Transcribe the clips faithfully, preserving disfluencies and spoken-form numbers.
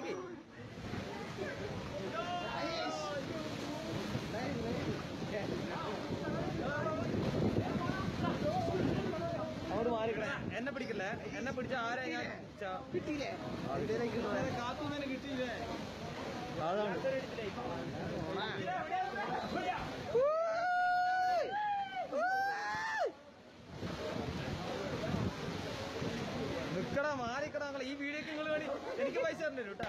അങ്ങോട്ട് മാറിക്കണേ. എന്നെ പിടിക്കില്ലേ? എന്നെ പിടിച്ച ആരെ ഞാൻ കിട്ടിയില്ലേ? കാത്തുനിന്ന് കിട്ടിയില്ലേ? അതാണ് നിക്കടാ, മാറിക്കടാ. നിങ്ങൾ ഈ വീഡിയോക്ക് നിങ്ങൾ വേണ്ടി എനിക്ക് പൈസ തരണ്ടേ കേട്ടാ.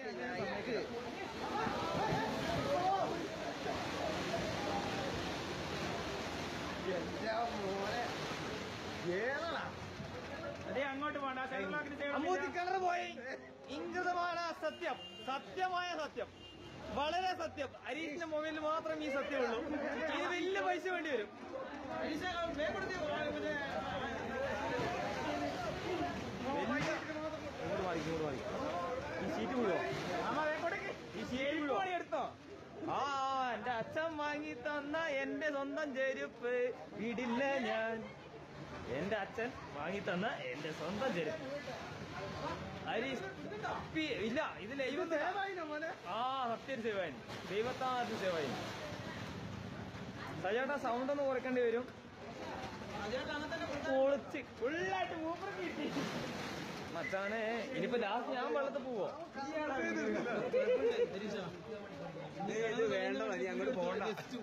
അങ്ങോട്ട് കിണർ പോയി. ഇംഗിതമാണ് സത്യം, സത്യമായ സത്യം, വളരെ സത്യം. അരീഷിന്റെ മൊബൈലിൽ മാത്രം ഈ സത്യമുള്ളൂ. ഇത് വലിയ പൈസ വേണ്ടി വരും. ഈ ഷീറ്റ് മുഴുവോ? ഈ ഷീറ്റ് മുഴുവോ എടുത്തോ? ആ എന്റെ അച്ഛൻ വാങ്ങി തന്ന എന്റെ സ്വന്തം ചെരുപ്പ് വീടില്ല ഞാൻ. എന്റെ അച്ഛൻ വാങ്ങി തന്ന എന്റെ സ്വന്തം ചെരുപ്പ്. ഹരീഷ് ഇല്ല, ഇത് ദൈവത്തെ ആ സത്യം സേവായി, ദൈവത്താമത്തിന് സേവായി. സജേട്ടാ സൗണ്ട് ഒന്ന് കുറയ്ക്കേണ്ടി വരും. പൊളിച്ച് ഫുള്ളായിട്ട് മൂപ്പർക്ക് കിട്ടി മച്ചാനെ. ഇനിയിപ്പോ ലാസ്റ്റ് ഞാൻ വെള്ളത്തിൽ പോവോ? വേണ്ട, മതി, അങ്ങോട്ട് പോകണ്ട.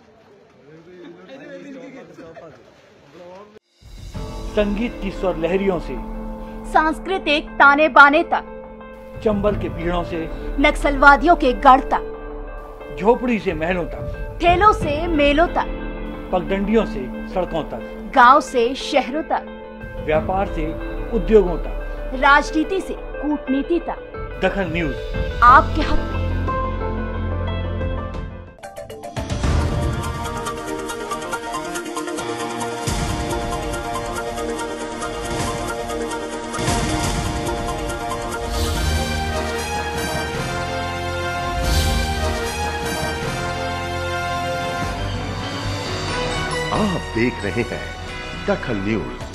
संगीत की स्वर लहरियों से सांस्कृतिक ताने बाने तक, चंबल के पीड़ों से नक्सलवादियों के गढ़ तक, झोपड़ी से महलों तक, ठेलों से मेलों तक, पगडंडियों से सड़कों तक, गांव से शहरों तक, व्यापार से उद्योगों तक, राजनीति से कूटनीति तक, दखल न्यूज आपके हक में। आप देख रहे हैं दखल न्यूज।